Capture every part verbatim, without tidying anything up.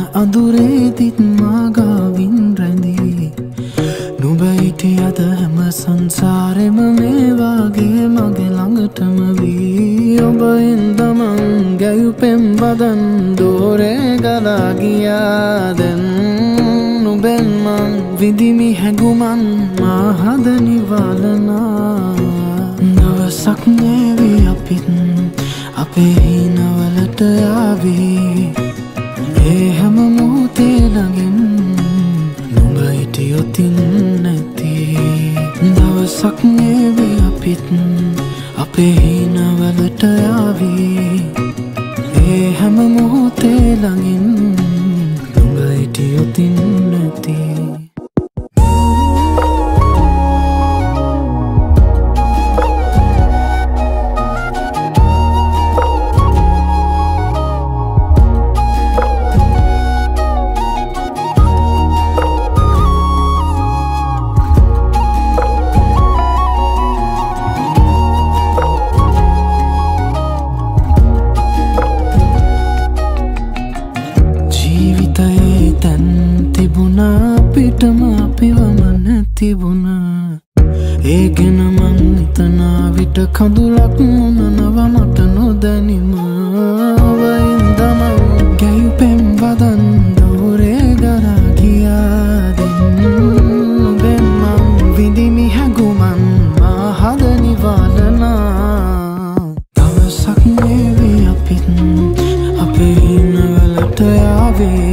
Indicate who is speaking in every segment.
Speaker 1: අඳුරේදිත් මාගාවින් රැඳී නුඹ හිටියද හැම සංසාරෙම මේ වාගේ මගේ ළඟටම වී ඔබ හින්දමං ගැයුපෙම් වදන් දෝරේ ගලා ගියා දැන් නුඹෙන් මං විඳිමි හැඟුමන් මා හද නිවාලනා දවසක් නේවි අපිත් අපේ හිනවලට ආවී ඒ හැම මොහොතේ ළඟින් නුඹ හිටියොතින් නැති දවසක් නේවි අපිත් අපේ හිනවලට ආවී ඒ හැම මොහොතේ ළඟින් නුඹ හිටියොතින් නැති අපිටම අපිවම නැතිබුණා ඒ ගැන මං හිතනා විට කඳුලක් මොනනව මට නොදැනිම වයින්දම ගැයුපෙම් වදන් දෝරේ ගලා ගියා දැන් නුඹෙන් මං විඳිමි හැඟුමන් මා හද නිවාලනා දවසක් නේවි අපිත් අපේ හිනවලට ආවේ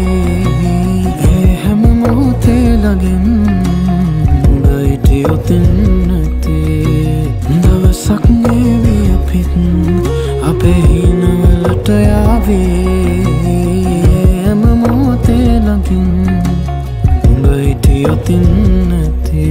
Speaker 1: දවසක් නේවි අපිත් අපේ හිනවලට යාවේ හැම මොහොතේ ළඟින් උඹ හිටියොතින් නැති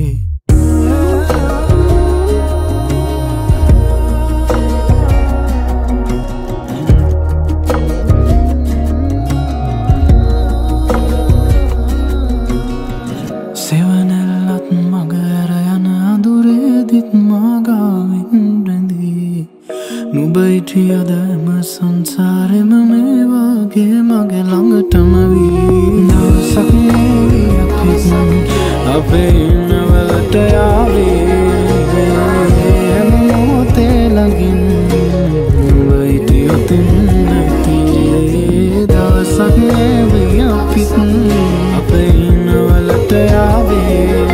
Speaker 1: සෙවනැල්ලත් මග ඇර යන අඳුරේදිත් මාගාවින් රැඳී නුඹ හිටියද හැම සංසාරෙම මේ වාගේ මගේ ළඟටම වී දවසක් නේවි අපිත් අපේ හිනවලට යාවේ හැම මොහොතේ ළඟින් නුඹ හිටියොතින් නැති දවසක් නේවි අපිත් අපේ හිනවලට යාවේ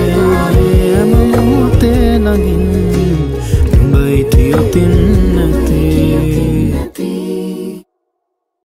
Speaker 1: හැම මොහොතේ ළඟින් නුඹ හිටියොතින් නැති